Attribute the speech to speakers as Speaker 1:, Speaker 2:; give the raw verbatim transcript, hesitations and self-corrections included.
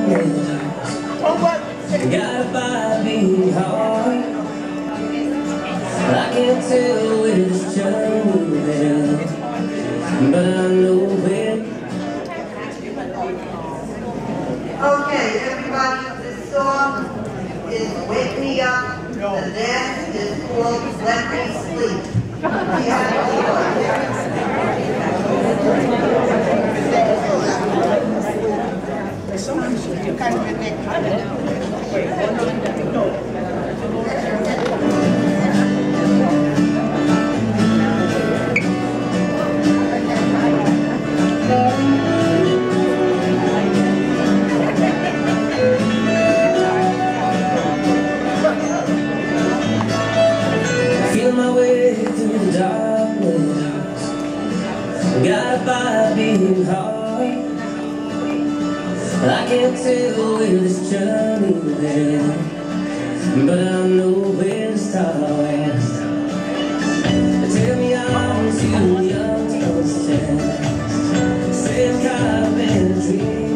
Speaker 1: Gotta fight being hard. I can't tell where this journey ends, but I know where.
Speaker 2: Okay, everybody, this song is Wake Me Up. The dance is called Let Me Sleep.
Speaker 3: Sometimes you kind of get
Speaker 1: Feel my way through the darkness. Gotta fight being hard. I can't tell where this journey ends, but I know where to start. Tell me I'm too young to understand. Say I've been a dream.